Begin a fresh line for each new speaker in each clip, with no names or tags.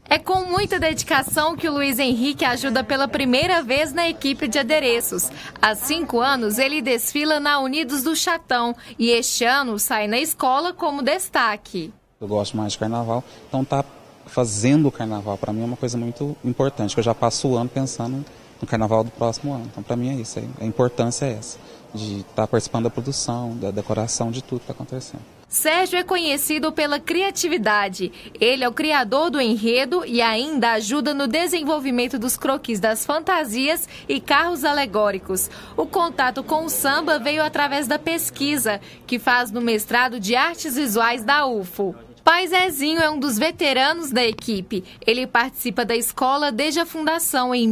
É com muita dedicação que o Luiz Henrique ajuda pela primeira vez na equipe de adereços. Há 5 anos, ele desfila na Unidos do Chatão e este ano sai na escola como destaque.
Eu gosto mais de carnaval, então tá fazendo o carnaval para mim é uma coisa muito importante, que eu já passo o ano pensando no carnaval do próximo ano. Então para mim é isso, a importância é essa, de estar participando da produção, da decoração, de tudo que está acontecendo.
Sérgio é conhecido pela criatividade. Ele é o criador do enredo e ainda ajuda no desenvolvimento dos croquis das fantasias e carros alegóricos. O contato com o samba veio através da pesquisa, que faz no mestrado de Artes Visuais da UFO. Pai Zezinho é um dos veteranos da equipe. Ele participa da escola desde a fundação em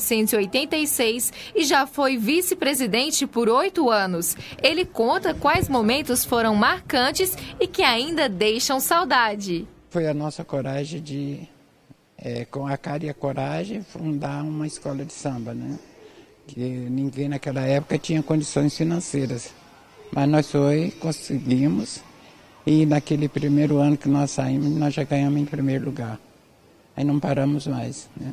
1986 e já foi vice-presidente por 8 anos. Ele conta quais momentos foram marcantes e que ainda deixam saudade.
Foi a nossa coragem de, com a cara e a coragem, fundar uma escola de samba, né? Que ninguém naquela época tinha condições financeiras. Mas nós conseguimos. E naquele primeiro ano que nós saímos, nós já ganhamos em primeiro lugar. Aí não paramos mais, né?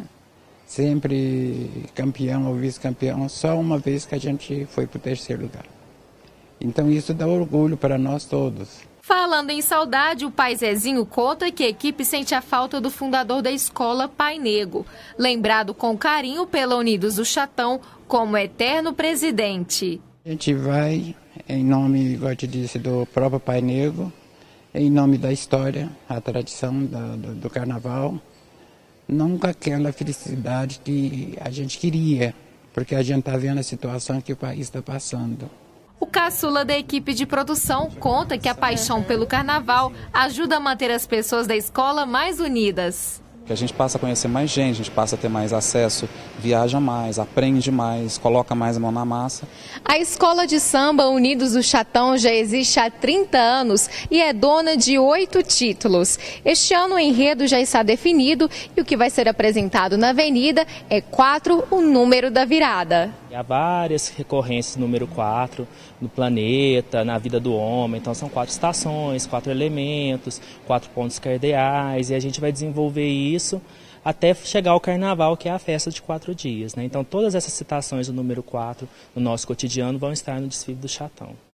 Sempre campeão ou vice-campeão, só uma vez que a gente foi para o terceiro lugar. Então isso dá orgulho para nós todos.
Falando em saudade, o pai Zezinho conta que a equipe sente a falta do fundador da escola, Pai Nego, lembrado com carinho pela Unidos do Chatão como eterno presidente.
A gente vai, em nome, igual eu te disse, do próprio Pai Nego, em nome da história, a tradição do carnaval, nunca aquela felicidade que a gente queria, porque a gente está vendo a situação que o país está passando.
O caçula da equipe de produção conta que a paixão pelo carnaval ajuda a manter as pessoas da escola mais unidas.
Que a gente passa a conhecer mais gente, a gente passa a ter mais acesso, viaja mais, aprende mais, coloca mais a mão na massa.
A Escola de Samba Unidos do Chatão já existe há 30 anos e é dona de 8 títulos. Este ano o enredo já está definido e o que vai ser apresentado na avenida é 4, o número da virada.
Há várias recorrências no número 4, no planeta, na vida do homem. Então são 4 estações, 4 elementos, 4 pontos cardeais e a gente vai desenvolver isso até chegar ao carnaval, que é a festa de 4 dias, né? Então todas essas citações do número 4 no nosso cotidiano vão estar no desfile do Chatão.